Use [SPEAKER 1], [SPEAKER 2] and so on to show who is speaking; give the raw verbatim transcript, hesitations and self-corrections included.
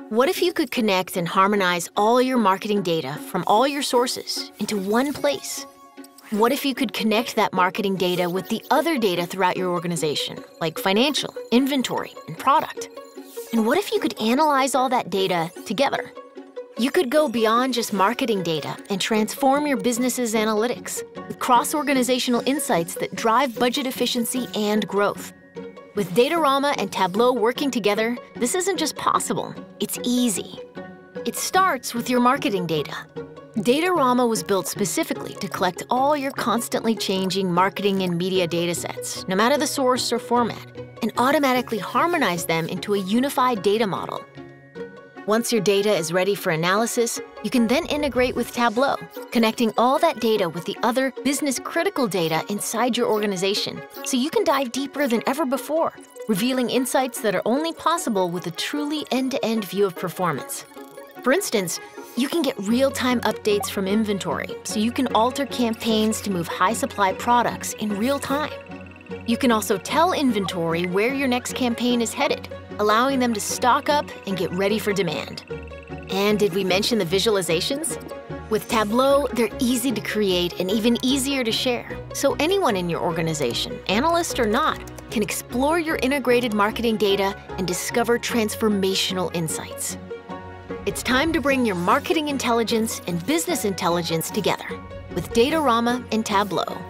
[SPEAKER 1] What if you could connect and harmonize all your marketing data from all your sources into one place? What if you could connect that marketing data with the other data throughout your organization, like financial, inventory, and product? And what if you could analyze all that data together? You could go beyond just marketing data and transform your business's analytics with cross-organizational insights that drive budget efficiency and growth. With Datorama and Tableau working together, this isn't just possible, it's easy. It starts with your marketing data. Datorama was built specifically to collect all your constantly changing marketing and media datasets, no matter the source or format, and automatically harmonize them into a unified data model. Once your data is ready for analysis, you can then integrate with Tableau, connecting all that data with the other business-critical data inside your organization, so you can dive deeper than ever before, revealing insights that are only possible with a truly end-to-end view of performance. For instance, you can get real-time updates from inventory, so you can alter campaigns to move high-supply products in real time. You can also tell inventory where your next campaign is headed, allowing them to stock up and get ready for demand. And did we mention the visualizations? With Tableau, they're easy to create and even easier to share, so anyone in your organization, analyst or not, can explore your integrated marketing data and discover transformational insights. It's time to bring your marketing intelligence and business intelligence together with Datorama and Tableau.